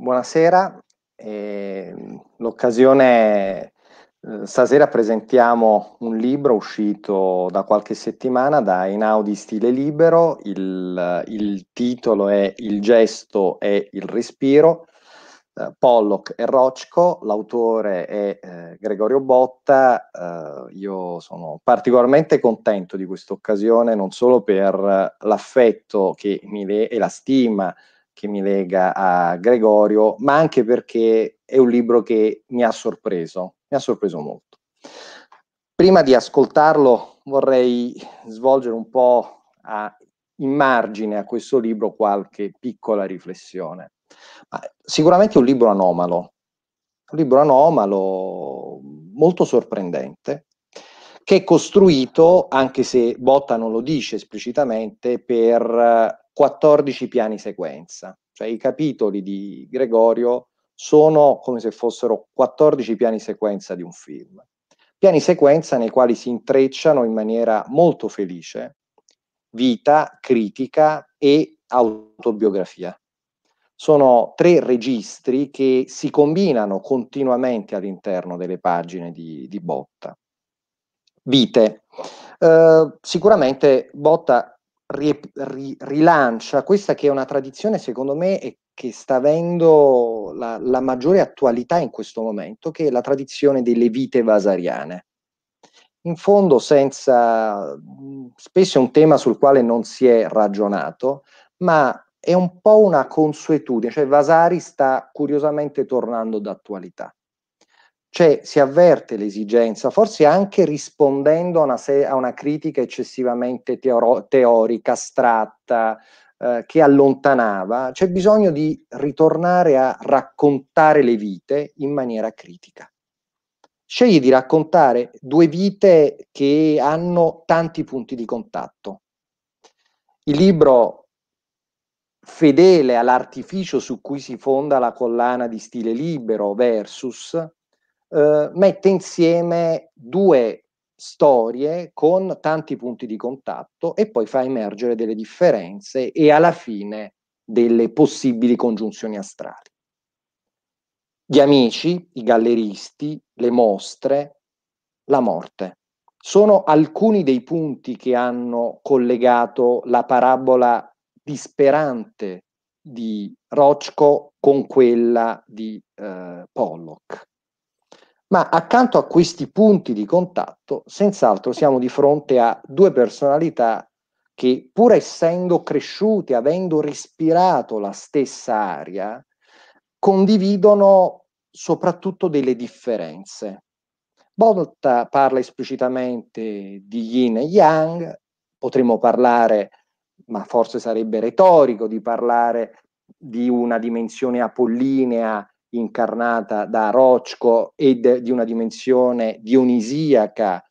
Buonasera. L'occasione, stasera presentiamo un libro uscito da qualche settimana da Einaudi Stile Libero. Il titolo è Il gesto e il respiro. Pollock e Roczko, l'autore è Gregorio Botta. Io sono particolarmente contento di questa occasione, non solo per l'affetto e la stima che mi lega a Gregorio, ma anche perché è un libro che mi ha sorpreso molto. Prima di ascoltarlo vorrei svolgere un po' in margine a questo libro qualche piccola riflessione. Sicuramente è un libro anomalo, molto sorprendente, che è costruito, anche se Botta non lo dice esplicitamente, per 14 piani sequenza. Cioè i capitoli di Gregorio sono come se fossero 14 piani sequenza di un film. Piani sequenza nei quali si intrecciano in maniera molto felice vita, critica e autobiografia. Sono 3 registri che si combinano continuamente all'interno delle pagine di Botta. Vite. Sicuramente Botta rilancia questa che è una tradizione, secondo me, e che sta avendo la maggiore attualità in questo momento, che è la tradizione delle vite vasariane. In fondo, spesso è un tema sul quale non si è ragionato, ma è un po' una consuetudine, cioè Vasari sta curiosamente tornando d'attualità. Cioè si avverte l'esigenza, forse anche rispondendo a una critica eccessivamente teorica, astratta, che allontanava, c'è bisogno di ritornare a raccontare le vite in maniera critica. Scegli di raccontare 2 vite che hanno tanti punti di contatto. Il libro, fedele all'artificio su cui si fonda la collana di Stile Libero, Versus, mette insieme 2 storie con tanti punti di contatto e poi fa emergere delle differenze e alla fine delle possibili congiunzioni astrali. Gli amici, i galleristi, le mostre, la morte. Sono alcuni dei punti che hanno collegato la parabola disperante di Roczko con quella di Pollock. Ma accanto a questi punti di contatto, senz'altro siamo di fronte a 2 personalità che, pur essendo cresciute, avendo respirato la stessa aria, condividono soprattutto delle differenze. Botta parla esplicitamente di yin e yang, potremmo parlare, ma forse sarebbe retorico, di parlare di una dimensione apollinea incarnata da Roczko e di una dimensione dionisiaca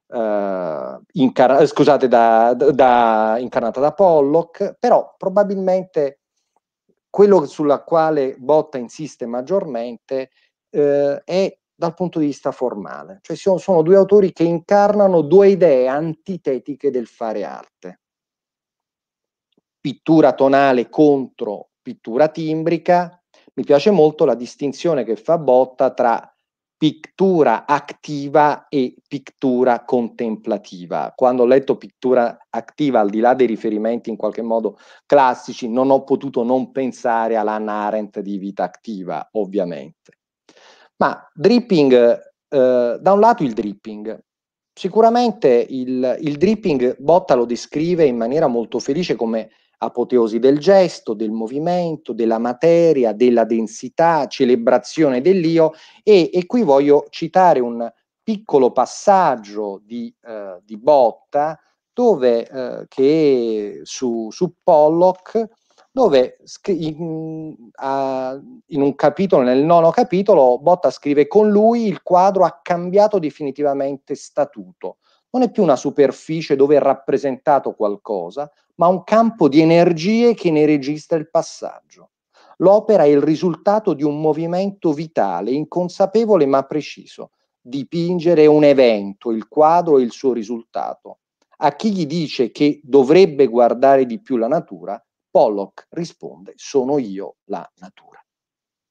incarnata da Pollock, però probabilmente quello sulla quale Botta insiste maggiormente è dal punto di vista formale, cioè sono 2 autori che incarnano 2 idee antitetiche del fare arte. Pittura tonale contro pittura timbrica. Mi piace molto la distinzione che fa Botta tra pittura attiva e pittura contemplativa. Quando ho letto pittura attiva, al di là dei riferimenti in qualche modo classici, non ho potuto non pensare alla Hannah Arendt di Vita attiva, ovviamente. Ma dripping, da un lato il dripping. Sicuramente il dripping Botta lo descrive in maniera molto felice come apoteosi del gesto, del movimento, della materia, della densità, celebrazione dell'io e qui voglio citare un piccolo passaggio di Botta dove che su Pollock dove in un capitolo, nel 9° capitolo, Botta scrive: con lui il quadro ha cambiato definitivamente statuto. Non è più una superficie dove è rappresentato qualcosa, ma un campo di energie che ne registra il passaggio. L'opera è il risultato di un movimento vitale, inconsapevole ma preciso. Dipingere un evento, il quadro è il suo risultato. A chi gli dice che dovrebbe guardare di più la natura, Pollock risponde: sono io la natura.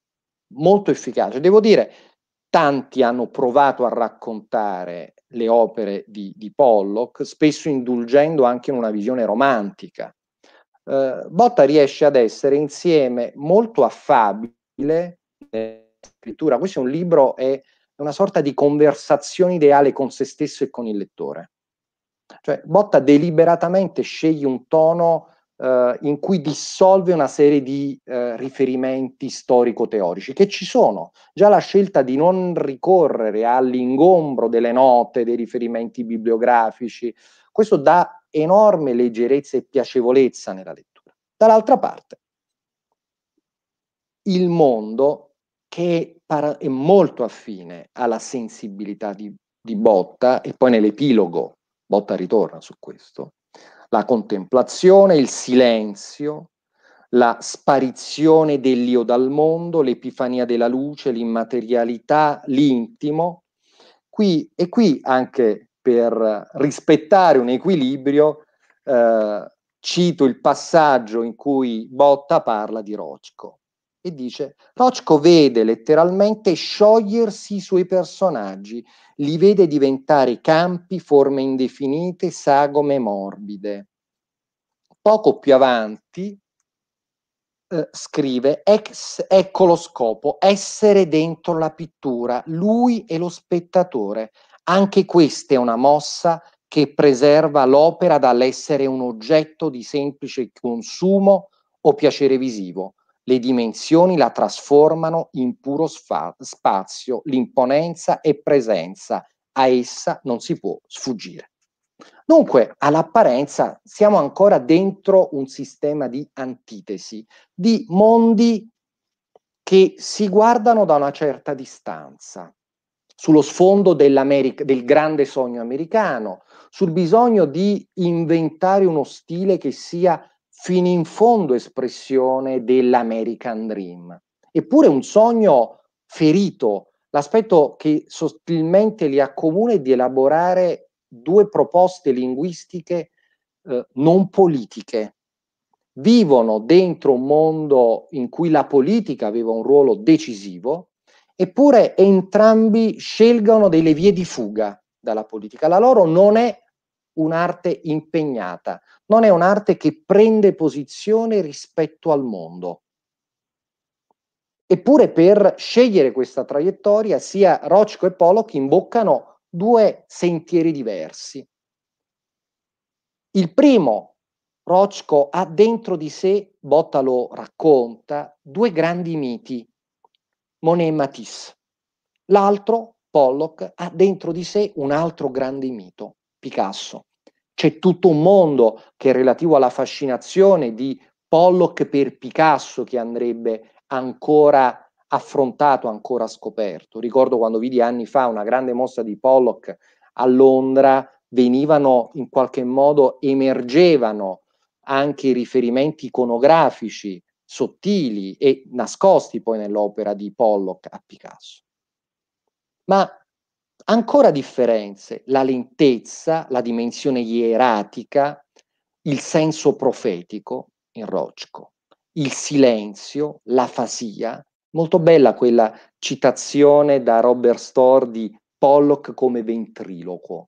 molto efficace. Devo dire, tanti hanno provato a raccontare le opere di Pollock, spesso indulgendo anche in una visione romantica. Botta riesce ad essere insieme molto affabile nella scrittura. Questo è un libro, è una sorta di conversazione ideale con se stesso e con il lettore. Cioè, Botta deliberatamente sceglie un tono in cui dissolve una serie di riferimenti storico-teorici che ci sono. Già la scelta di non ricorrere all'ingombro delle note, dei riferimenti bibliografici, questo dà enorme leggerezza e piacevolezza nella lettura. Dall'altra parte, il mondo, che è molto affine alla sensibilità di Botta, e poi nell'epilogo Botta ritorna su questo, la contemplazione, il silenzio, la sparizione dell'io dal mondo, l'epifania della luce, l'immaterialità, l'intimo. Qui anche per rispettare un equilibrio, cito il passaggio in cui Botta parla di Rochko e dice: Rochko vede letteralmente sciogliersi i suoi personaggi, li vede diventare campi, forme indefinite, sagome morbide. Poco più avanti scrive: ecco lo scopo, essere dentro la pittura, lui e lo spettatore. Anche questa è una mossa che preserva l'opera dall'essere un oggetto di semplice consumo o piacere visivo. Le dimensioni la trasformano in puro spazio, l'imponenza è presenza, a essa non si può sfuggire. Dunque, all'apparenza siamo ancora dentro un sistema di antitesi, di mondi che si guardano da una certa distanza, sullo sfondo del grande sogno americano, sul bisogno di inventare uno stile che sia fino in fondo espressione dell'American Dream. Eppure un sogno ferito, l'aspetto che sottilmente li accomuna è di elaborare due proposte linguistiche non politiche. Vivono dentro un mondo in cui la politica aveva un ruolo decisivo, eppure entrambi scelgono delle vie di fuga dalla politica. La loro non è un'arte impegnata, non è un'arte che prende posizione rispetto al mondo. Eppure per scegliere questa traiettoria sia Rochko e Pollock imboccano due sentieri diversi. Il primo, Rochko ha dentro di sé, Botta lo racconta, due grandi miti, Monet e Matisse. L'altro, Pollock, ha dentro di sé un altro grande mito, Picasso. C'è tutto un mondo che è relativo alla fascinazione di Pollock per Picasso che andrebbe ancora affrontato, ancora scoperto. Ricordo quando vidi anni fa una grande mostra di Pollock a Londra, venivano in qualche modo, emergevano anche i riferimenti iconografici sottili e nascosti poi nell'opera di Pollock a Picasso. Ma ancora differenze, la lentezza, la dimensione ieratica, il senso profetico in Rochko, il silenzio, l'afasia. Molto bella quella citazione da Robert Storr di Pollock come ventriloquo.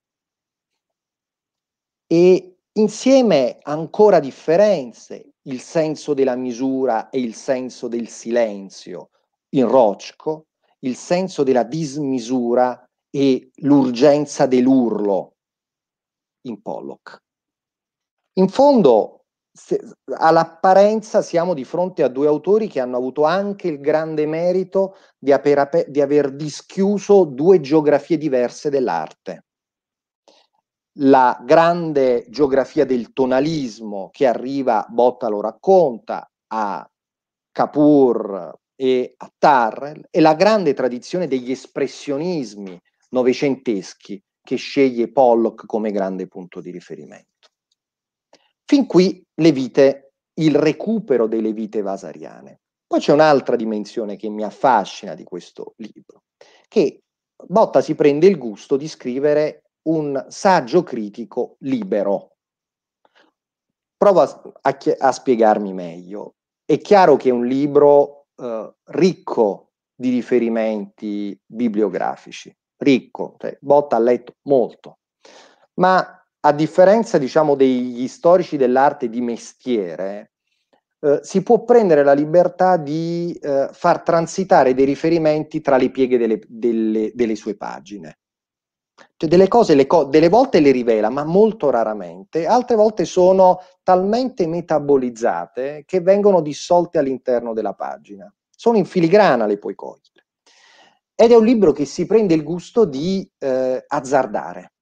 E insieme ancora differenze, il senso della misura e il senso del silenzio in Rochko, il senso della dismisura e l'urgenza dell'urlo in Pollock. In fondo, all'apparenza siamo di fronte a due autori che hanno avuto anche il grande merito di aver dischiuso due geografie diverse dell'arte. La grande geografia del tonalismo che arriva, Botta lo racconta, a Kapoor e a Tyrrell, e la grande tradizione degli espressionismi novecenteschi che sceglie Pollock come grande punto di riferimento. Fin qui le vite, il recupero delle vite vasariane. Poi c'è un'altra dimensione che mi affascina di questo libro, che Botta si prende il gusto di scrivere un saggio critico libero. Provo a spiegarmi meglio. È chiaro che è un libro ricco di riferimenti bibliografici, ricco, cioè Botta ha letto molto, ma a differenza, diciamo, degli storici dell'arte di mestiere, si può prendere la libertà di far transitare dei riferimenti tra le pieghe delle sue pagine. Cioè delle cose, delle volte le rivela, ma molto raramente, altre volte sono talmente metabolizzate che vengono dissolte all'interno della pagina. Sono in filigrana, le puoi cogliere. Ed è un libro che si prende il gusto di azzardare.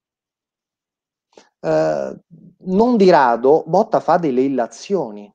Non di rado Botta fa delle illazioni.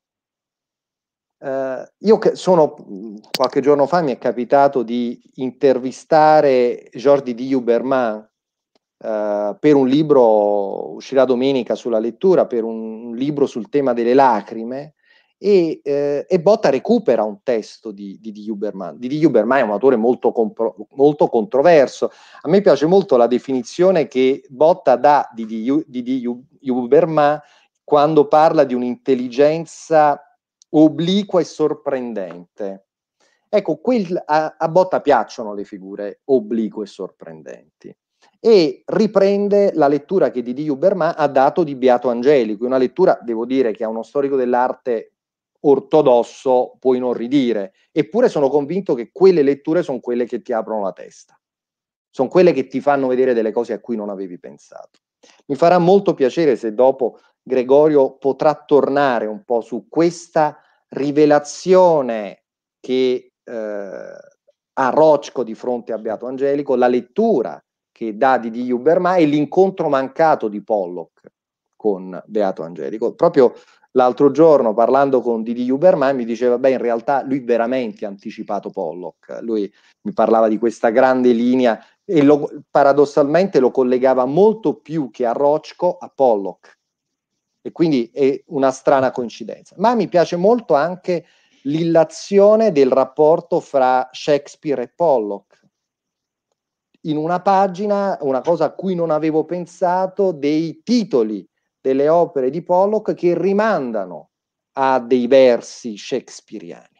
Qualche giorno fa mi è capitato di intervistare Jordi di Huberman per un libro, uscirà domenica sulla lettura, per un libro sul tema delle lacrime, e Botta recupera un testo di Huberman. Di Huberman è un autore molto controverso. A me piace molto la definizione che Botta dà di Huberman quando parla di un'intelligenza obliqua e sorprendente. Ecco, a Botta piacciono le figure oblique e sorprendenti, e riprende la lettura che Didi Huberman ha dato di Beato Angelico, una lettura, devo dire, che a uno storico dell'arte ortodosso può inorridire, eppure sono convinto che quelle letture sono quelle che ti aprono la testa, sono quelle che ti fanno vedere delle cose a cui non avevi pensato. Mi farà molto piacere se dopo Gregorio potrà tornare un po' su questa rivelazione che ha Rochko di fronte a Beato Angelico, la lettura che dà di Huberman e l'incontro mancato di Pollock con Beato Angelico. Proprio l'altro giorno, parlando con Didi Huberman, mi diceva, beh, in realtà lui veramente ha anticipato Pollock. Lui mi parlava di questa grande linea e paradossalmente lo collegava molto più che a Rochko a Pollock. E quindi è una strana coincidenza. Ma mi piace molto anche l'illazione del rapporto fra Shakespeare e Pollock. In una pagina, una cosa a cui non avevo pensato, dei titoli delle opere di Pollock che rimandano a dei versi shakespeariani.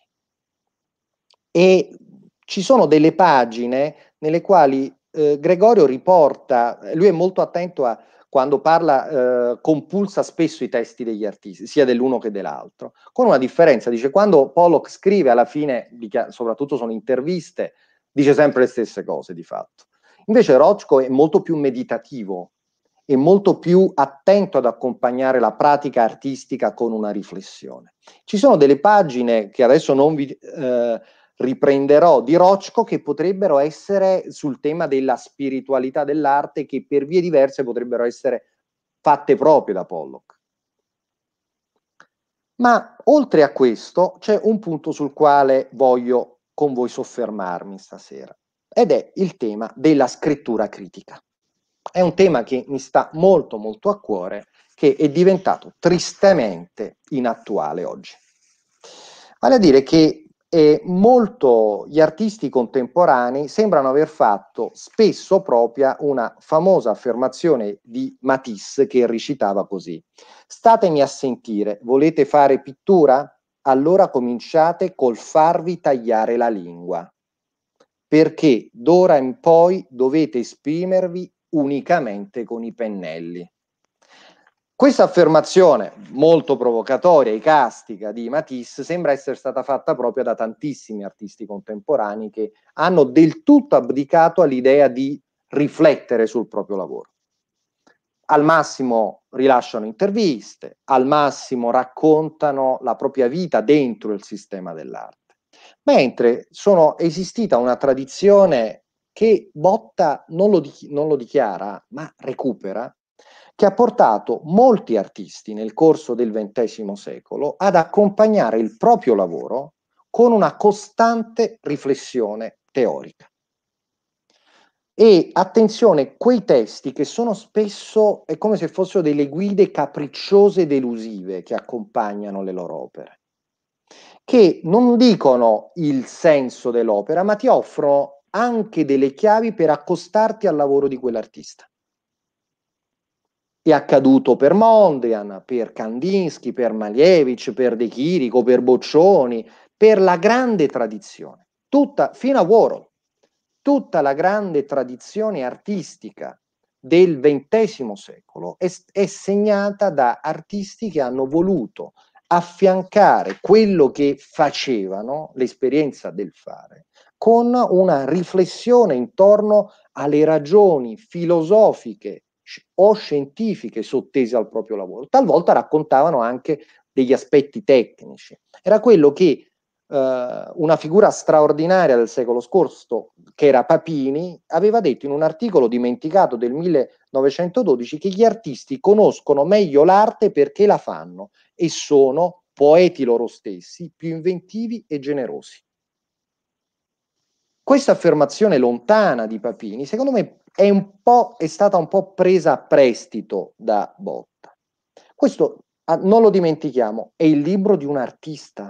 E ci sono delle pagine nelle quali Gregorio riporta, lui è molto attento a, quando parla, compulsa spesso i testi degli artisti, sia dell'uno che dell'altro, con una differenza, dice, quando Pollock scrive alla fine, soprattutto sono interviste, dice sempre le stesse cose di fatto. Invece Rochko è molto più meditativo, è molto più attento ad accompagnare la pratica artistica con una riflessione. Ci sono delle pagine che adesso non vi riprenderò di Rochko che potrebbero essere sul tema della spiritualità dell'arte, che per vie diverse potrebbero essere fatte proprie da Pollock. Ma oltre a questo c'è un punto sul quale voglio con voi soffermarmi stasera, ed è il tema della scrittura critica. È un tema che mi sta molto molto a cuore, che è diventato tristemente inattuale oggi. Vale a dire che gli artisti contemporanei sembrano aver fatto spesso propria una famosa affermazione di Matisse che recitava così: statemi a sentire, volete fare pittura? Allora cominciate col farvi tagliare la lingua, perché d'ora in poi dovete esprimervi unicamente con i pennelli. Questa affermazione molto provocatoria e icastica di Matisse sembra essere stata fatta proprio da tantissimi artisti contemporanei che hanno del tutto abdicato all'idea di riflettere sul proprio lavoro. Al massimo rilasciano interviste, al massimo raccontano la propria vita dentro il sistema dell'arte, mentre è esistita una tradizione che Botta non lo dichiara, ma recupera, che ha portato molti artisti nel corso del XX secolo ad accompagnare il proprio lavoro con una costante riflessione teorica. E attenzione, quei testi che sono spesso, è come se fossero delle guide capricciose ed elusive che accompagnano le loro opere, che non dicono il senso dell'opera, ma ti offrono anche delle chiavi per accostarti al lavoro di quell'artista. È accaduto per Mondrian, per Kandinsky, per Malevich, per De Chirico, per Boccioni, per la grande tradizione. fino a Warhol, tutta la grande tradizione artistica del XX secolo è segnata da artisti che hanno voluto affiancare quello che facevano, l'esperienza del fare, con una riflessione intorno alle ragioni filosofiche o scientifiche sottese al proprio lavoro. Talvolta raccontavano anche degli aspetti tecnici. Era quello che una figura straordinaria del secolo scorso, che era Papini, aveva detto in un articolo dimenticato del 1912 che gli artisti conoscono meglio l'arte perché la fanno e sono poeti loro stessi, più inventivi e generosi. Questa affermazione lontana di Papini, secondo me, è stata un po' presa a prestito da Botta. Questo, non lo dimentichiamo, è il libro di un artista.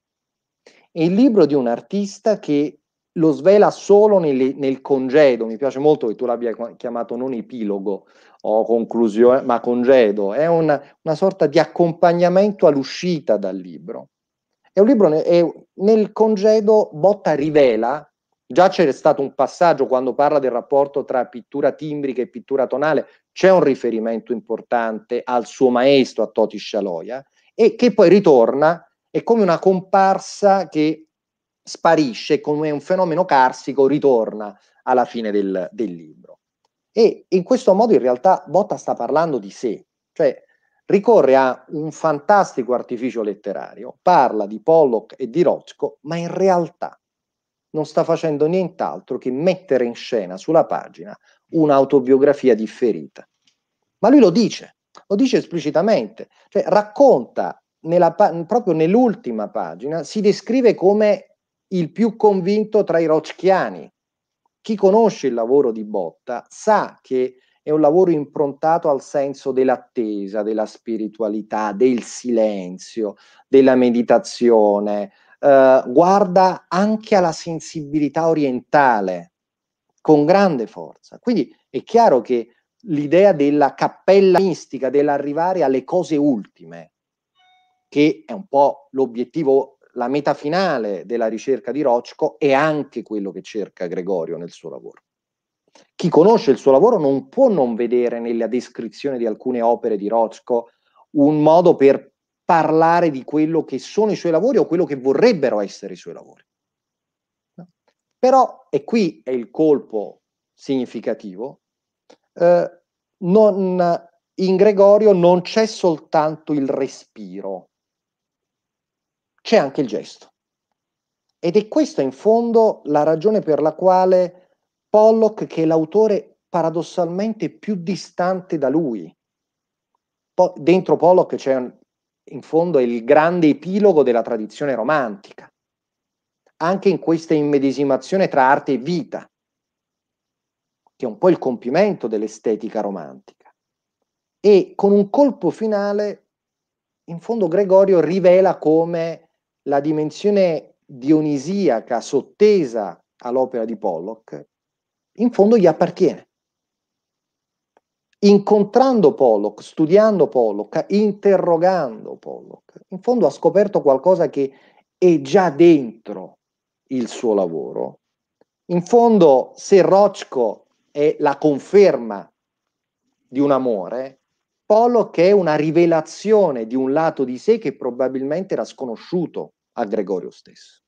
È il libro di un artista che lo svela solo nel congedo. Mi piace molto che tu l'abbia chiamato non epilogo o conclusione, ma congedo. È una sorta di accompagnamento all'uscita dal libro. È un libro, nel congedo Botta rivela, già c'è stato un passaggio quando parla del rapporto tra pittura timbrica e pittura tonale, c'è un riferimento importante al suo maestro, a Toti Scialoia, e che poi ritorna, è come una comparsa che sparisce, come un fenomeno carsico, ritorna alla fine del libro. E in questo modo in realtà Botta sta parlando di sé, cioè ricorre a un fantastico artificio letterario, parla di Pollock e di Rothko, ma in realtà non sta facendo nient'altro che mettere in scena sulla pagina un'autobiografia differita. Ma lui lo dice esplicitamente, cioè racconta proprio nell'ultima pagina, si descrive come il più convinto tra i rothkiani. Chi conosce il lavoro di Botta sa che è un lavoro improntato al senso dell'attesa, della spiritualità, del silenzio, della meditazione, guarda anche alla sensibilità orientale con grande forza. Quindi è chiaro che l'idea della cappella mistica, dell'arrivare alle cose ultime, che è un po' l'obiettivo, la meta finale della ricerca di Rothko, è anche quello che cerca Gregorio nel suo lavoro. Chi conosce il suo lavoro non può non vedere nella descrizione di alcune opere di Rothko un modo per parlare di quello che sono i suoi lavori o quello che vorrebbero essere i suoi lavori. No? Però, e qui è il colpo significativo, in Gregorio non c'è soltanto il respiro, c'è anche il gesto. Ed è questa in fondo la ragione per la quale Pollock, che è l'autore paradossalmente più distante da lui, dentro Pollock c'è in fondo il grande epilogo della tradizione romantica, anche in questa immedesimazione tra arte e vita, che è un po' il compimento dell'estetica romantica. E con un colpo finale, in fondo Gregorio rivela come la dimensione dionisiaca sottesa all'opera di Pollock, in fondo gli appartiene. Incontrando Pollock, studiando Pollock, interrogando Pollock, in fondo ha scoperto qualcosa che è già dentro il suo lavoro. In fondo, se Rothko è la conferma di un amore, Pollock è una rivelazione di un lato di sé che probabilmente era sconosciuto a Gregorio stesso.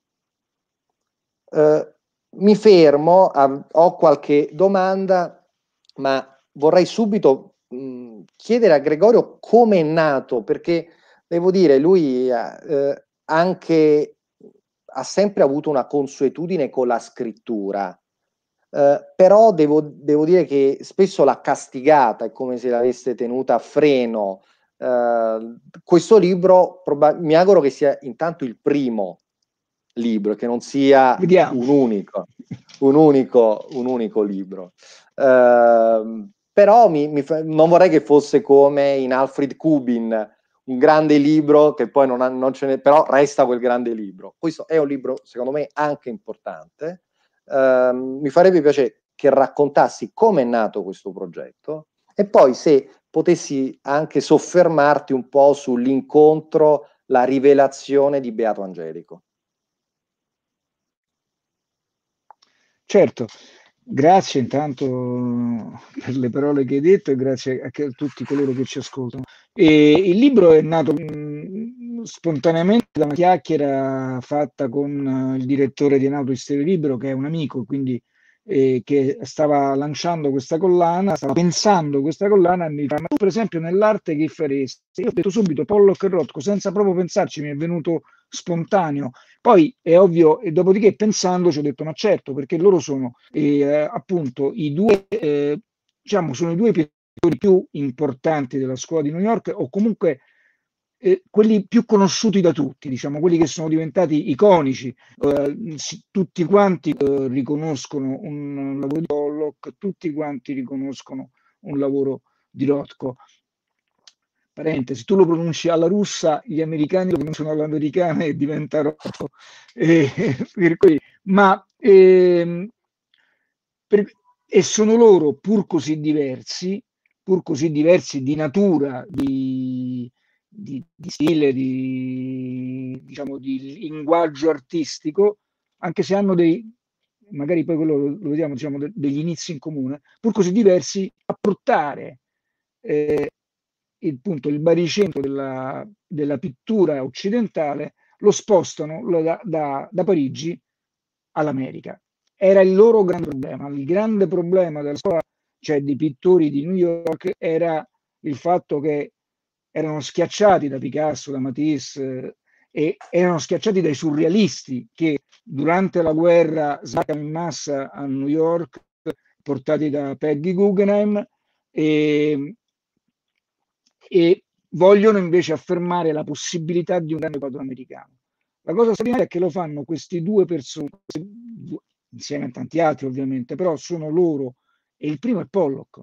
Mi fermo, ho qualche domanda, ma vorrei subito chiedere a Gregorio come è nato, perché devo dire, lui anche ha sempre avuto una consuetudine con la scrittura, però devo dire che spesso l'ha castigata, è come se l'avesse tenuta a freno. Questo libro mi auguro che sia intanto il primo libro, che non sia un unico libro. Però non vorrei che fosse come in Alfred Kubin, un grande libro che poi non ce n'è, però resta quel grande libro. Questo è un libro, secondo me, anche importante. Mi farebbe piacere che raccontassi come è nato questo progetto e poi se potessi anche soffermarti un po' sull'incontro, la rivelazione di Beato Angelico. Certo, grazie intanto per le parole che hai detto e grazie a tutti coloro che ci ascoltano. E il libro è nato spontaneamente da una chiacchiera fatta con il direttore di Nauto Stereo Libero, che è un amico, quindi che stava lanciando questa collana, stava pensando questa collana e mi fa: ma tu per esempio nell'arte che faresti? Io ho detto subito Pollock e Rothko, senza proprio pensarci, mi è venuto spontaneo. Poi è ovvio, e dopodiché pensandoci ho detto, ma certo, perché loro sono appunto i due, diciamo, sono i due pittori più importanti della scuola di New York, o comunque quelli più conosciuti da tutti, diciamo, quelli che sono diventati iconici. Tutti quanti riconoscono un lavoro di Pollock, tutti quanti riconoscono un lavoro di Rothko. Parentesi, tu lo pronunci alla russa, gli americani lo pronunciano all'americana e diventa Rothko. Per cui, ma per, e sono loro, pur così diversi di natura, di stile, diciamo, di linguaggio artistico, anche se hanno magari poi quello lo vediamo, diciamo, degli inizi in comune, pur così diversi, a portare il baricentro della pittura occidentale, lo spostano da Parigi all'America. Era il loro grande problema. Il grande problema della scuola, cioè di pittori di New York, era il fatto che erano schiacciati da Picasso, da Matisse, e erano schiacciati dai surrealisti che durante la guerra sbarcano in massa a New York, portati da Peggy Guggenheim, e vogliono invece affermare la possibilità di un grande quadro americano. La cosa straordinaria è che lo fanno questi due persone, insieme a tanti altri ovviamente, però sono loro, e il primo è Pollock,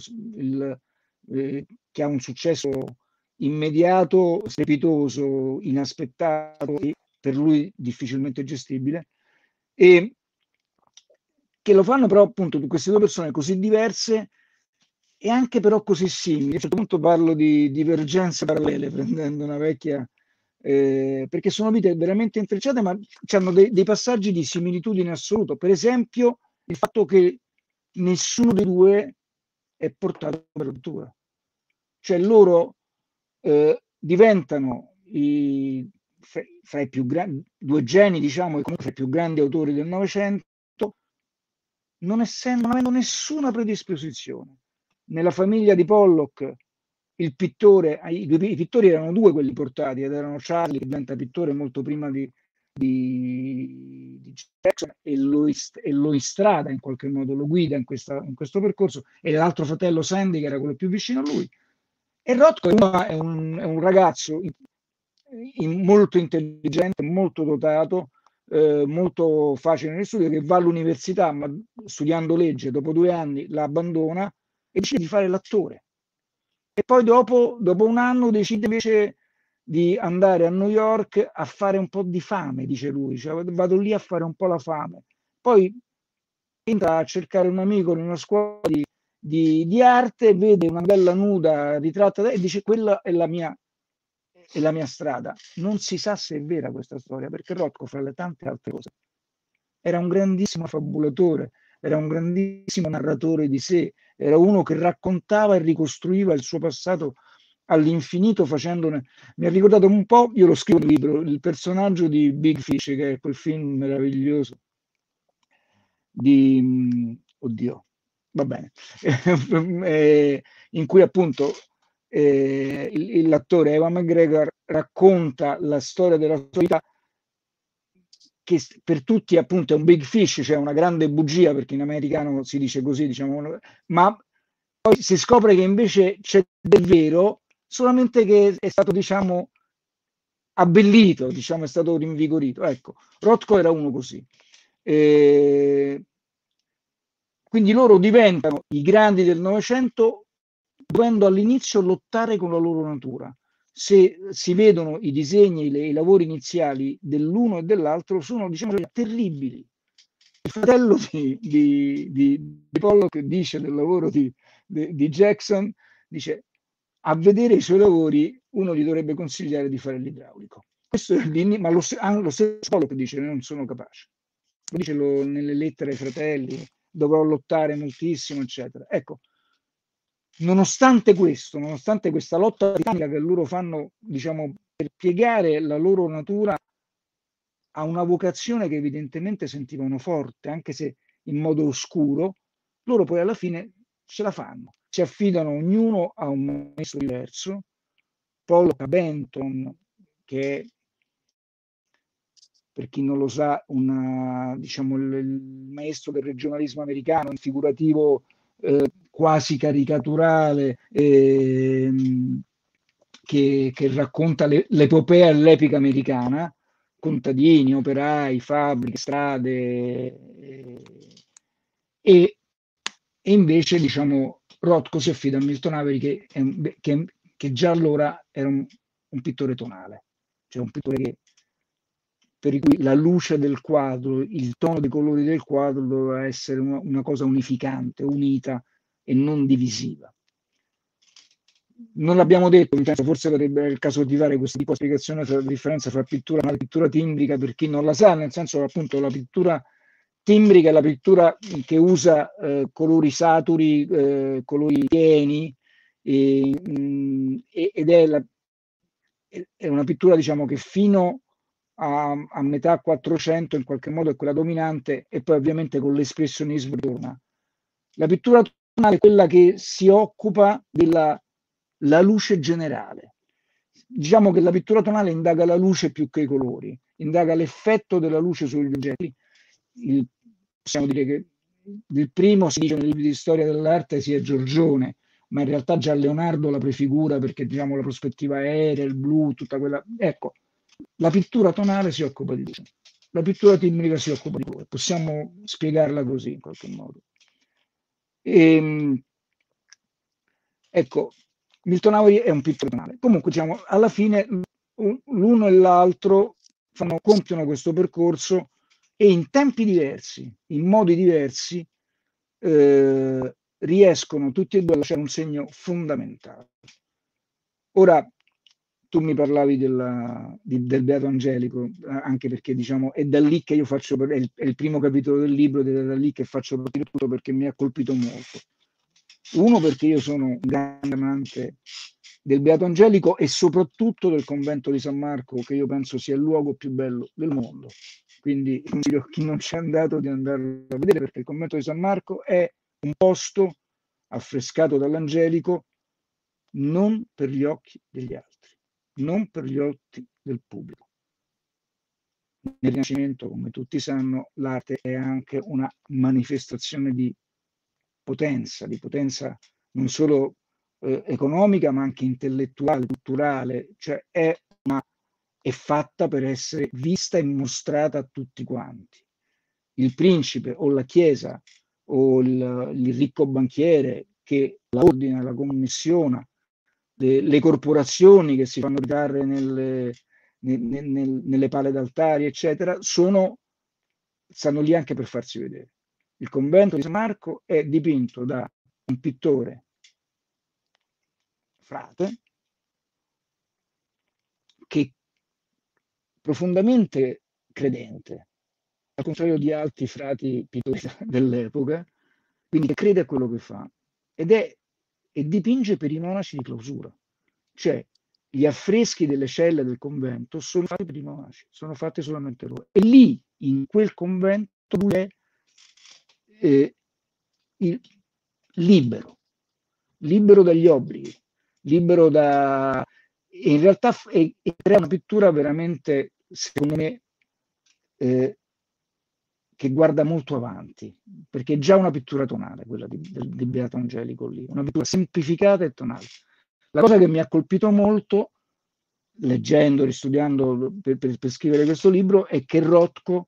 che ha un successo immediato, strepitoso, inaspettato e per lui difficilmente gestibile, e che lo fanno però appunto di queste due persone così diverse e anche però così simili. A un certo punto parlo di divergenze parallele, prendendo una vecchia, perché sono vite veramente intrecciate, ma hanno dei passaggi di similitudine assoluto. Per esempio, il fatto che nessuno dei due è portato per rottura. Cioè loro diventano fra i più grandi, due geni, diciamo, e comunque fra i più grandi autori del Novecento, non avendo nessuna predisposizione. Nella famiglia di Pollock i pittori erano due quelli portati, ed erano Charlie, che diventa pittore molto prima di Jackson, e lo istrada in qualche modo, lo guida in questo percorso, e l'altro fratello Sandy, che era quello più vicino a lui. E Rothko è un ragazzo molto intelligente, molto dotato, molto facile nel studio, che va all'università, ma studiando legge, dopo 2 anni la abbandona e decide di fare l'attore. E poi dopo un anno decide invece di andare a New York a fare un po' di fame, dice lui, cioè, vado lì a fare un po' la fame. Poi entra a cercare un amico in una scuola di arte, vede una bella nuda ritratta e dice quella è la mia strada. Non si sa se è vera questa storia, perché Rothko, fra le tante altre cose, era un grandissimo fabulatore, era un grandissimo narratore di sé, era uno che raccontava e ricostruiva il suo passato all'infinito facendone. Mi ha ricordato un po', io lo scrivo nel libro, il personaggio di Big Fish, che è quel film meraviglioso oddio, va bene, in cui appunto l'attore Ewan McGregor racconta la storia della sua vita, che per tutti appunto è un big fish, cioè una grande bugia, perché in americano si dice così, diciamo, ma poi si scopre che invece c'è del vero, solamente che è stato, diciamo, abbellito, diciamo, è stato rinvigorito. Ecco, Rothko era uno così. Quindi loro diventano i grandi del Novecento dovendo all'inizio lottare con la loro natura. Se si vedono i disegni, i lavori iniziali dell'uno e dell'altro, sono, diciamo, terribili. Il fratello di Pollock dice del lavoro di Jackson, dice, a vedere i suoi lavori uno gli dovrebbe consigliare di fare l'idraulico. Questo è ma lo stesso Pollock dice, non sono capace. lo dice nelle lettere ai fratelli, dovrò lottare moltissimo, eccetera. Ecco, nonostante questa lotta titanica che loro fanno, diciamo, per piegare la loro natura a una vocazione che evidentemente sentivano forte, anche se in modo oscuro, loro poi alla fine ce la fanno. Si affidano ognuno a un maestro diverso. Paul Benton, che è, per chi non lo sa, diciamo, il maestro del regionalismo americano, un figurativo quasi caricaturale, che racconta l'epopea e l'epica americana, contadini, operai, fabbriche, strade, e invece, diciamo, Rothko si affida a Milton Avery, che già allora era un pittore tonale, cioè un pittore per cui la luce del quadro, il tono dei colori del quadro doveva essere una cosa unificante, unita e non divisiva. Non l'abbiamo detto, forse sarebbe il caso di fare questa tipo di spiegazione tra la differenza tra pittura e pittura timbrica, per chi non la sa, nel senso appunto la pittura timbrica è la pittura che usa colori saturi, colori pieni, ed è una pittura, diciamo, che fino a metà 400 in qualche modo è quella dominante, e poi ovviamente con l'espressionismo torna. La pittura tonale è quella che si occupa della luce generale. Diciamo che la pittura tonale indaga la luce più che i colori, indaga l'effetto della luce sugli oggetti. Possiamo dire che il primo, si dice nei libri di storia dell'arte, sia Giorgione, ma in realtà già Leonardo la prefigura, perché diciamo la prospettiva aerea, il blu, tutta quella. Ecco, la pittura tonale si occupa di luce, la pittura timbrica si occupa di colore. Possiamo spiegarla così in qualche modo. Ecco, Milton Avery è un pittore tonale. Comunque, diciamo, alla fine l'uno e l'altro compiono questo percorso, e in tempi diversi, in modi diversi, riescono tutti e due a lasciare un segno fondamentale. Ora, tu mi parlavi del Beato Angelico, anche perché, diciamo, è da lì che io faccio, è il primo capitolo del libro, ed è da lì che faccio partire tutto, perché mi ha colpito molto. Uno, perché io sono un grande amante del Beato Angelico, e soprattutto del convento di San Marco, che io penso sia il luogo più bello del mondo. Quindi consiglio a chi non c'è andato di andarlo a vedere, perché il convento di San Marco è un posto affrescato dall'Angelico non per gli occhi degli altri, non per gli occhi del pubblico. Nel Rinascimento, come tutti sanno, l'arte è anche una manifestazione di potenza non solo economica, ma anche intellettuale, culturale, cioè è fatta per essere vista e mostrata a tutti quanti. Il principe o la chiesa o il ricco banchiere che la ordina, la commissiona, le corporazioni che si fanno ritrarre nelle pale d'altari, eccetera, stanno lì anche per farsi vedere. Il convento di San Marco è dipinto da un pittore frate che profondamente credente, al contrario di altri frati pittori dell'epoca, quindi che crede a quello che fa, e dipinge per i monaci di clausura. Cioè, gli affreschi delle celle del convento sono fatti per i monaci, sono fatti solamente loro. E lì, in quel convento, lui è libero dagli obblighi, libero da. E in realtà crea una pittura veramente, secondo me, che guarda molto avanti, perché è già una pittura tonale quella di Beato Angelico lì, una pittura semplificata e tonale. La cosa che mi ha colpito molto, leggendo, ristudiando per scrivere questo libro, è che Rothko,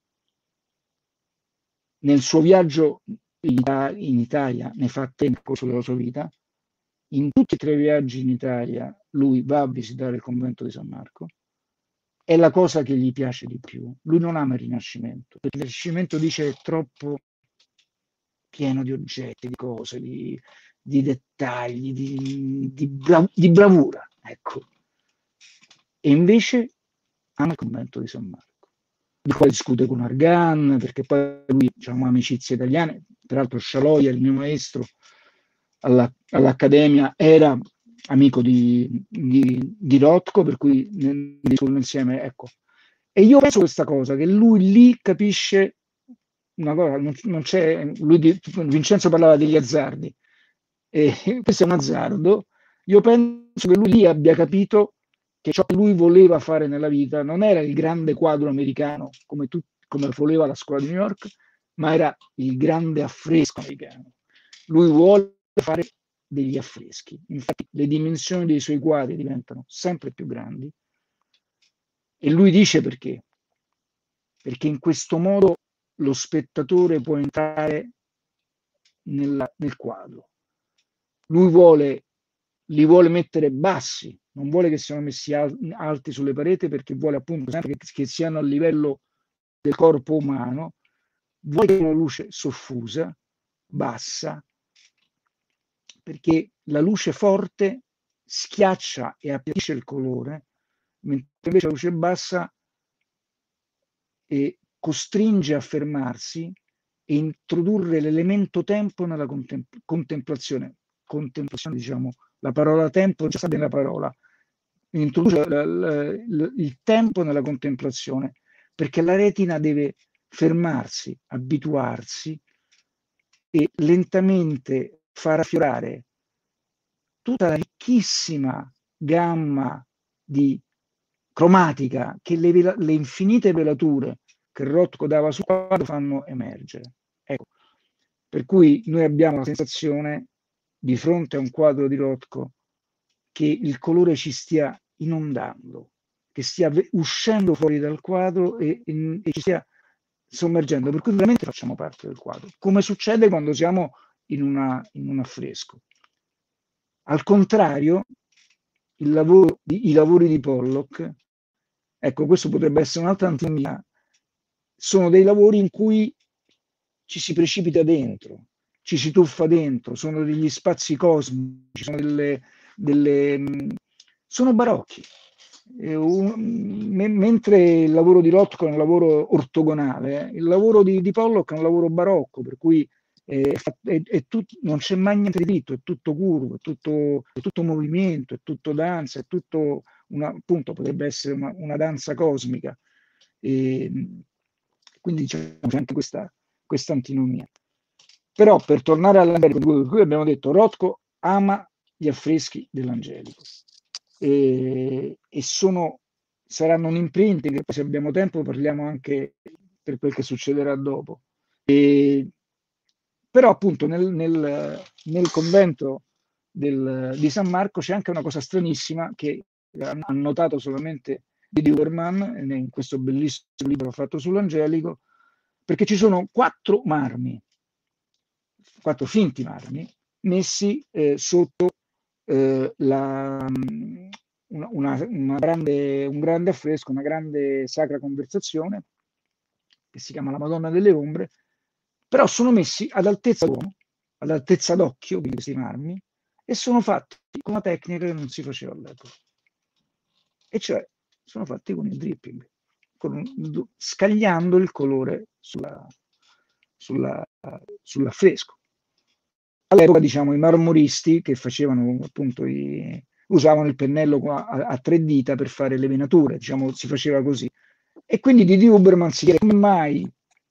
nel suo viaggio in Italia, ne fa tre nel corso della sua vita, in tutti e tre i viaggi in Italia lui va a visitare il convento di San Marco. È la cosa che gli piace di più. Lui non ama il Rinascimento, perché il Rinascimento, dice, è troppo pieno di oggetti, di cose, di dettagli, di bravura, ecco. E invece ama il convento di San Marco. il quale discute con Argan, perché poi lui, diciamo, amicizie italiane, peraltro Scialoia, il mio maestro all'Accademia, era amico di Rothko, per cui ne discutono insieme, ecco. E io penso questa cosa, che lui lì capisce una cosa, non c'è, Vincenzo parlava degli azzardi, e questo è un azzardo. Io penso che lui lì abbia capito che ciò che lui voleva fare nella vita non era il grande quadro americano come voleva la scuola di New York, ma era il grande affresco americano. Lui vuole fare degli affreschi, infatti le dimensioni dei suoi quadri diventano sempre più grandi, e lui dice perché. Perché in questo modo lo spettatore può entrare nel quadro. Lui li vuole mettere bassi, non vuole che siano messi alti sulle pareti, perché vuole appunto sempre che siano a livello del corpo umano, vuole che una luce soffusa, bassa, perché la luce forte schiaccia e appiattisce il colore, mentre invece la luce bassa costringe a fermarsi e introdurre l'elemento tempo nella contemplazione. Contemplazione, diciamo, la parola tempo già sta nella parola, introduce il tempo nella contemplazione, perché la retina deve fermarsi, abituarsi e lentamente far affiorare tutta la ricchissima gamma di cromatica che le infinite velature che Rothko dava sul quadro fanno emergere. Ecco. Per cui noi abbiamo la sensazione, di fronte a un quadro di Rothko, che il colore ci stia inondando, che stia uscendo fuori dal quadro e ci stia sommergendo, per cui veramente facciamo parte del quadro, come succede quando siamo in un affresco. Al contrario, i lavori di Pollock, ecco, questo potrebbe essere un'altra antinomia, sono dei lavori in cui ci si precipita dentro, ci si tuffa dentro, sono degli spazi cosmici, sono barocchi. Mentre il lavoro di Rothko è un lavoro ortogonale, il lavoro di Pollock è un lavoro barocco, per cui non c'è mai niente di dritto, è tutto curvo, è tutto movimento, è tutto danza, è tutto appunto potrebbe essere una danza cosmica. Quindi c'è anche questa antinomia. Però per tornare all'Angelico, di cui abbiamo detto, Rothko ama gli affreschi dell'Angelico e saranno un imprinting, che poi se abbiamo tempo parliamo anche per quel che succederà dopo. Però appunto nel convento di San Marco c'è anche una cosa stranissima che hanno notato solamente di Huberman in questo bellissimo libro fatto sull'Angelico, perché ci sono 4 finti marmi messi sotto un grande affresco, una grande sacra conversazione che si chiama La Madonna delle Ombre, però sono messi ad altezza d'uomo, ad altezza d'occhio, questi marmi, e sono fatti con una tecnica che non si faceva all'epoca, e cioè sono fatti con il dripping, scagliando il colore sull'affresco. All'epoca, diciamo, i marmoristi che facevano appunto usavano il pennello a 3 dita per fare le venature, diciamo, si faceva così. E quindi di Huberman si chiede come mai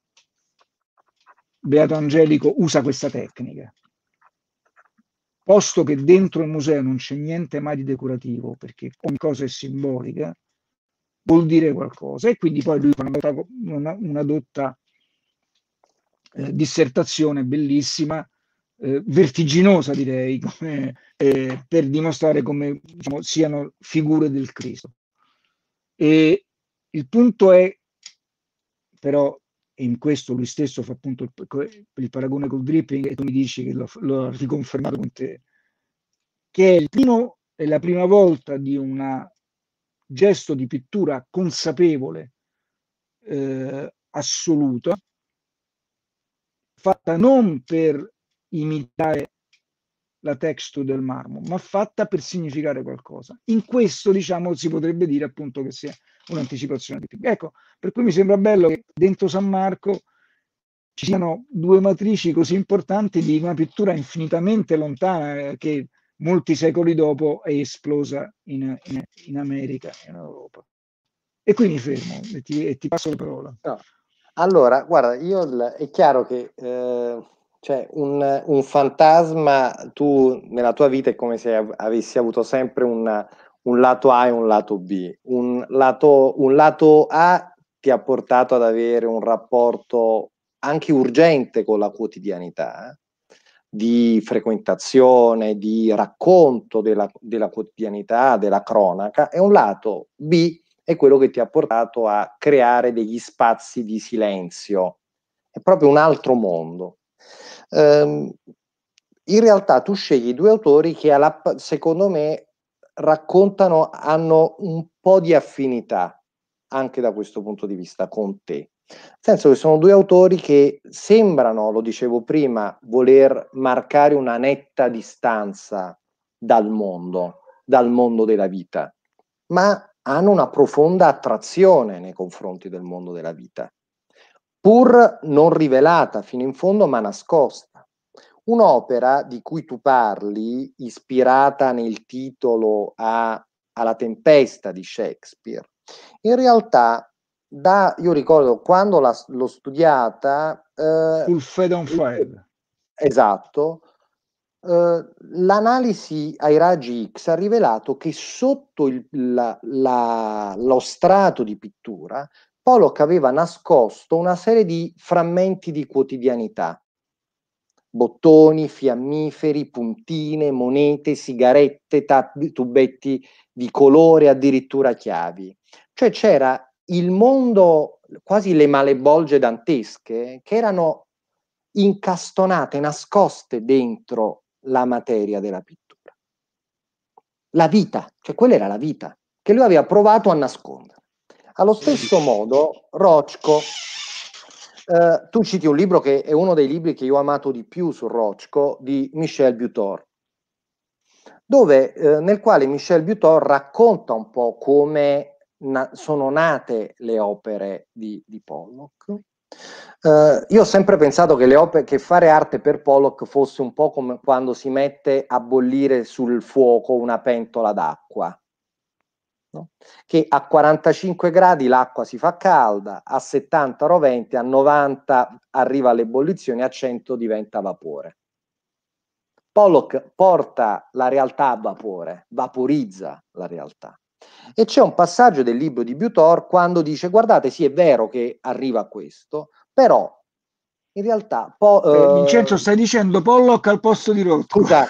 Beato Angelico usa questa tecnica, posto che dentro il museo non c'è niente mai di decorativo, perché ogni cosa è simbolica, vuol dire qualcosa. E quindi poi lui fa una dotta dissertazione bellissima, vertiginosa direi, per dimostrare come, diciamo, siano figure del Cristo. E il punto è, però, in questo lui stesso fa appunto il paragone col dripping, e tu mi dici che l'ho riconfermato con te, che è la prima volta di un gesto di pittura consapevole, assoluta, fatta non per imitare la texture del marmo, ma fatta per significare qualcosa. In questo, diciamo, si potrebbe dire appunto che sia un'anticipazione di Pippi. Ecco, per cui mi sembra bello che dentro San Marco ci siano due matrici così importanti di una pittura infinitamente lontana che molti secoli dopo è esplosa in America e in Europa. E qui mi fermo e ti passo la parola. No. Allora, guarda, è chiaro che cioè un fantasma, tu nella tua vita è come se avessi avuto sempre un lato A e un lato B. Un lato A ti ha portato ad avere un rapporto anche urgente con la quotidianità, di frequentazione, di racconto della quotidianità, della cronaca, e un lato B è quello che ti ha portato a creare degli spazi di silenzio. È proprio un altro mondo. In realtà tu scegli due autori che secondo me raccontano, hanno un po' di affinità anche da questo punto di vista con te. Nel senso che sono due autori che sembrano, lo dicevo prima, voler marcare una netta distanza dal mondo della vita, ma hanno una profonda attrazione nei confronti del mondo della vita, pur non rivelata fino in fondo, ma nascosta. Un'opera di cui tu parli, ispirata nel titolo alla Tempesta di Shakespeare, in realtà io ricordo quando l'ho studiata, Full Fade on Fire. esatto, l'analisi ai raggi X ha rivelato che sotto lo strato di pittura Pollock aveva nascosto una serie di frammenti di quotidianità, bottoni, fiammiferi, puntine, monete, sigarette, tubetti di colore, addirittura chiavi. Cioè c'era il mondo, quasi le malebolge dantesche, che erano incastonate, nascoste dentro la materia della pittura. La vita, cioè quella era la vita, che lui aveva provato a nascondere. Allo stesso modo, Rothko, tu citi un libro che è uno dei libri che io ho amato di più su Rothko, di Michel Butor, nel quale Michel Butor racconta un po' come sono nate le opere di Pollock. Io ho sempre pensato che fare arte per Pollock fosse un po' come quando si mette a bollire sul fuoco una pentola d'acqua, no? Che a 45 gradi l'acqua si fa calda, a 70 roventi, a 90 arriva all'ebollizione, a 100 diventa vapore. Pollock porta la realtà a vapore, vaporizza la realtà. E c'è un passaggio del libro di Butor quando dice: guardate, sì, è vero che arriva a questo, però in realtà Vincenzo, stai dicendo Pollock al posto di Rothko. scusa,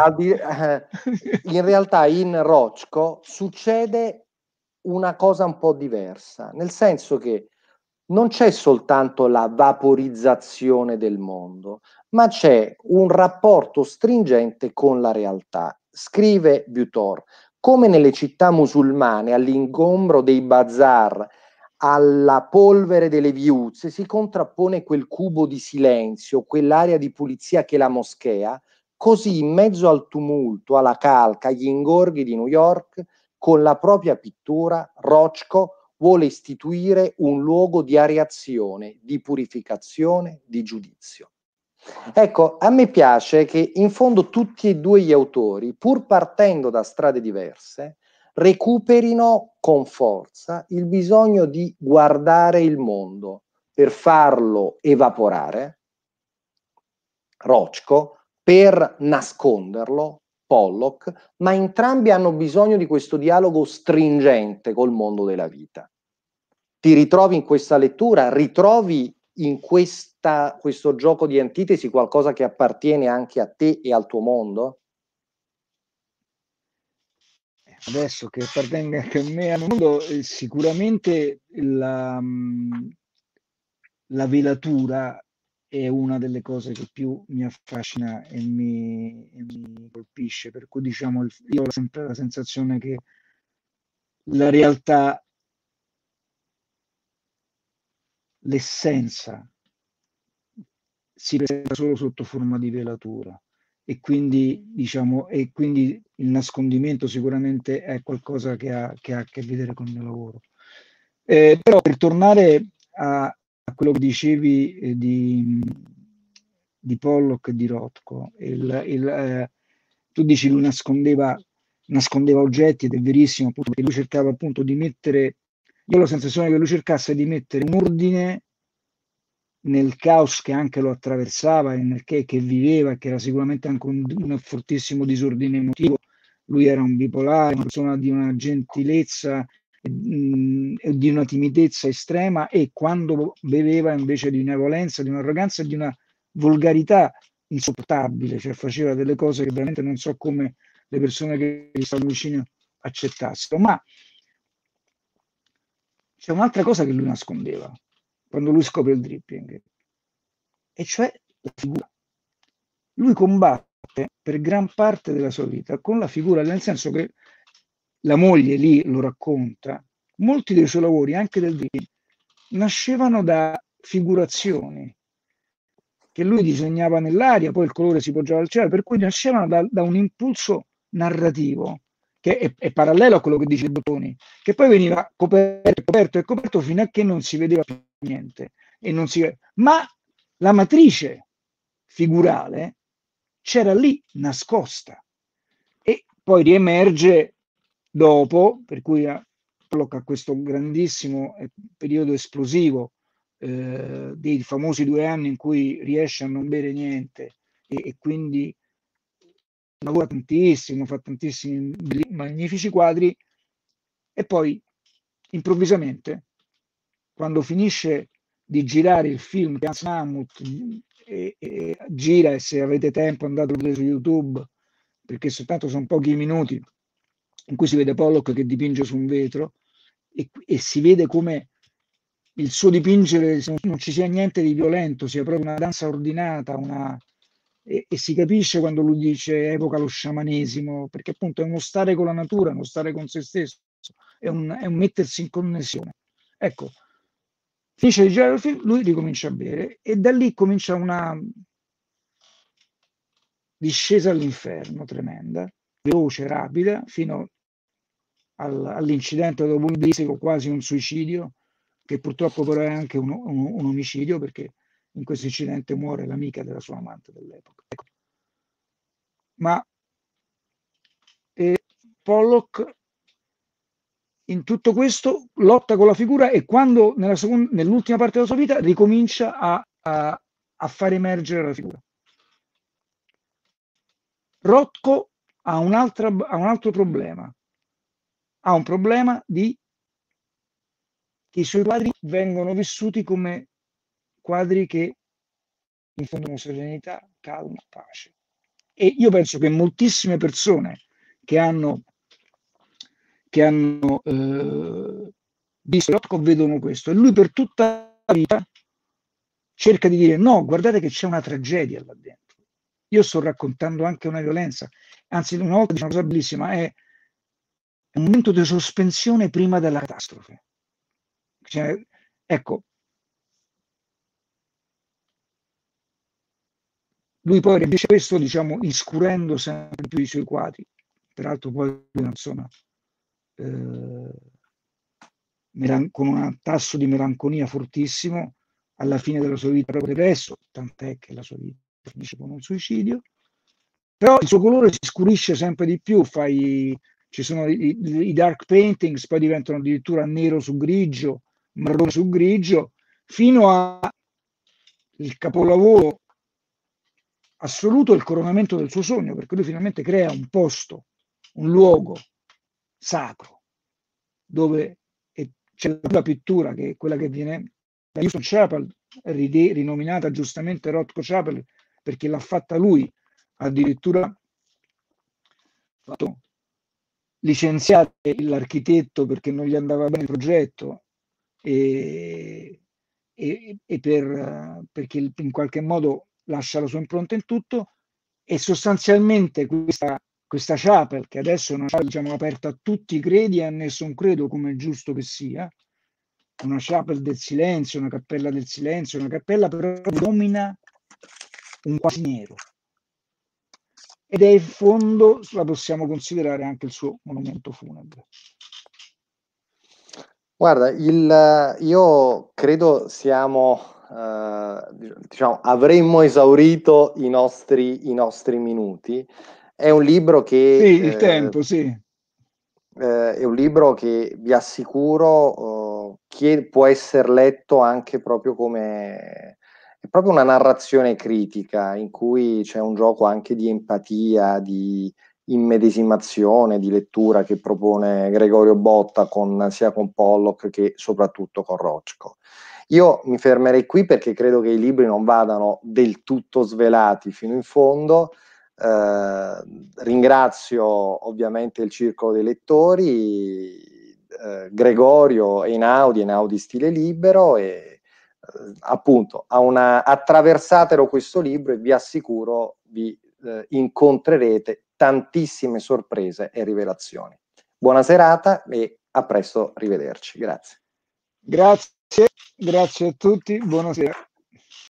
in realtà in Rothko succede una cosa un po' diversa, nel senso che non c'è soltanto la vaporizzazione del mondo, ma c'è un rapporto stringente con la realtà. Scrive Butor: come nelle città musulmane, all'ingombro dei bazar, alla polvere delle viuzze, si contrappone quel cubo di silenzio, quell'area di pulizia che è la moschea, così in mezzo al tumulto, alla calca, agli ingorghi di New York, con la propria pittura, Rothko vuole istituire un luogo di areazione, di purificazione, di giudizio. Ecco, a me piace che in fondo tutti e due gli autori, pur partendo da strade diverse, recuperino con forza il bisogno di guardare il mondo per farlo evaporare, Rothko, per nasconderlo, Pollock, ma entrambi hanno bisogno di questo dialogo stringente col mondo della vita. Ti ritrovi in questa lettura, ritrovi in questo gioco di antitesi qualcosa che appartiene anche a te e al tuo mondo? Adesso che appartenga anche a me e al mondo, sicuramente la velatura è una delle cose che più mi affascina e mi colpisce, per cui diciamo io ho sempre la sensazione che la realtà, l'essenza si presenta solo sotto forma di velatura e quindi, diciamo, e quindi il nascondimento sicuramente è qualcosa che ha a che vedere con il mio lavoro. Però per tornare a quello che dicevi di Pollock e di Rothko, tu dici lui nascondeva oggetti, ed è verissimo, appunto, perché lui cercava appunto di mettere, io ho la sensazione che lui cercasse di mettere un ordine nel caos che anche lo attraversava e nel che viveva, che era sicuramente anche un fortissimo disordine emotivo. Lui era un bipolare, una persona di una gentilezza e di una timidezza estrema, e quando beveva invece di una violenza, di un'arroganza e di una volgarità insopportabile, cioè faceva delle cose che veramente non so come le persone che gli stavano vicino accettassero. Ma c'è un'altra cosa che lui nascondeva quando lui scopre il dripping, e cioè la figura. Lui combatte per gran parte della sua vita con la figura, nel senso che la moglie lì lo racconta, molti dei suoi lavori, anche del dripping, nascevano da figurazioni che lui disegnava nell'aria, poi il colore si poggiava al cielo, per cui nascevano da un impulso narrativo che è parallelo a quello che dice Bottoni, che poi veniva coperto fino a che non si vedeva più niente. Ma la matrice figurale c'era lì nascosta e poi riemerge dopo, per cui colloca questo grandissimo periodo esplosivo dei famosi 2 anni in cui riesce a non bere niente e quindi lavora tantissimo, fa tantissimi magnifici quadri, e poi improvvisamente, quando finisce di girare il film che Hans Mammut gira, e se avete tempo andate a vedere su YouTube, perché soltanto sono pochi minuti in cui si vede Pollock che dipinge su un vetro e si vede come il suo dipingere non ci sia niente di violento, sia proprio una danza ordinata, e si capisce quando lui dice evoca lo sciamanesimo, perché appunto è uno stare con la natura, uno stare con se stesso, è un mettersi in connessione. Ecco, finisce di girare il film, lui ricomincia a bere e da lì comincia una discesa all'inferno tremenda, veloce, rapida, fino all'incidente automobilistico, quasi un suicidio, che purtroppo però è anche un omicidio, perché in questo incidente muore l'amica della sua amante dell'epoca. Ecco. Ma Pollock in tutto questo lotta con la figura, e quando nell'ultima parte della sua vita ricomincia a far emergere la figura. Rothko ha un altro problema. Ha un problema che i suoi quadri vengono vissuti come quadri che infondono serenità, calma, pace. E io penso che moltissime persone che hanno visto Rothko vedono questo, e lui per tutta la vita cerca di dire no, guardate che c'è una tragedia là dentro. Io sto raccontando anche una violenza. Anzi, una volta dice una cosa bellissima, è un momento di sospensione prima della catastrofe. Cioè, ecco, lui poi riesce questo, diciamo, inscurendo sempre più i suoi quadri. Peraltro poi una persona con un tasso di melanconia fortissimo, alla fine della sua vita proprio depresso, tant'è che la sua vita finisce con un suicidio. Però il suo colore si scurisce sempre di più, ci sono i dark paintings, poi diventano addirittura nero su grigio, marrone su grigio, fino al capolavoro assoluto, il coronamento del suo sogno, perché lui finalmente crea un posto, un luogo sacro, dove c'è la pittura, che è quella che viene da Houston Chapel, rinominata giustamente Rothko Chapel, perché l'ha fatta lui, addirittura fatto licenziare l'architetto perché non gli andava bene il progetto, perché in qualche modo lascia la sua impronta in tutto, e sostanzialmente questa chapel, che adesso è una chapel, diciamo, aperta a tutti i credi e a nessun credo, come è giusto che sia, una chapel del silenzio, una cappella del silenzio, una cappella però domina un quasi nero. ed è in fondo, la possiamo considerare anche il suo monumento funebre. Guarda, io credo siamo, diciamo, avremmo esaurito i nostri minuti. È un libro Sì, che il tempo, sì. è un libro che vi assicuro può essere letto anche proprio come è proprio una narrazione critica in cui c'è un gioco anche di empatia, di immedesimazione, di lettura che propone Gregorio Botta sia con Pollock che soprattutto con Rothko. Io mi fermerei qui perché credo che i libri non vadano del tutto svelati fino in fondo. Ringrazio ovviamente il Circolo dei Lettori, Gregorio Einaudi Stile Libero e appunto attraversatelo questo libro e vi assicuro vi incontrerete tantissime sorprese e rivelazioni. Buona serata e a presto, arrivederci. Grazie. Grazie, grazie a tutti, buonasera.